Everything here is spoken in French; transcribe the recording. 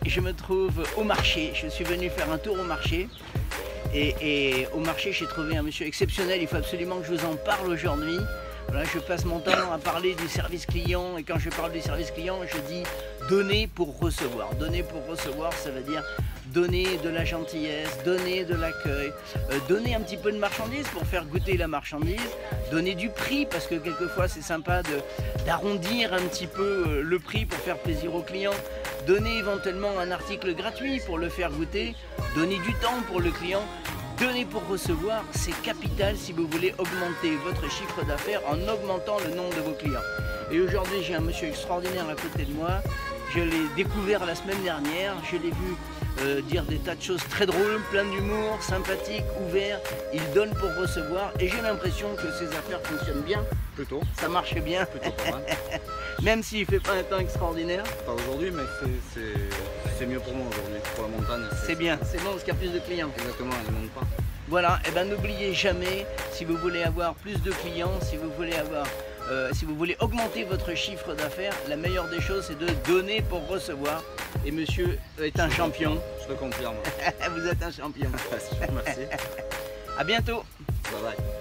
je me trouve au marché. Je suis venu faire un tour au marché. Et au marché, j'ai trouvé un monsieur exceptionnel. Il faut absolument que je vous en parle aujourd'hui. Voilà, je passe mon temps à parler du service client. Et quand je parle du service client, je dis donner pour recevoir. Donner pour recevoir, ça veut dire donner de la gentillesse, donner de l'accueil, donner un petit peu de marchandise pour faire goûter la marchandise, donner du prix parce que quelquefois c'est sympa d'arrondir un petit peu le prix pour faire plaisir aux clients, donner éventuellement un article gratuit pour le faire goûter, donner du temps pour le client. Donner pour recevoir, c'est capital si vous voulez augmenter votre chiffre d'affaires en augmentant le nombre de vos clients. Et aujourd'hui, j'ai un monsieur extraordinaire à côté de moi. Je l'ai découvert la semaine dernière. Je l'ai vu dire des tas de choses très drôles, plein d'humour, sympathique, ouvert. Il donne pour recevoir et j'ai l'impression que ses affaires fonctionnent bien. Plutôt. Ça marche bien. Plutôt pas mal. Même s'il ne fait pas un temps extraordinaire. Pas aujourd'hui, mais c'est mieux pour moi aujourd'hui. Pour la montagne. C'est bien, c'est bon parce qu'il y a plus de clients. Exactement, elle ne monte pas. Voilà, et ben n'oubliez jamais, si vous voulez avoir plus de clients, si vous voulez augmenter votre chiffre d'affaires, la meilleure des choses c'est de donner pour recevoir. Et monsieur est un champion. Je le confirme. Vous êtes un champion. Merci. À bientôt. Bye bye.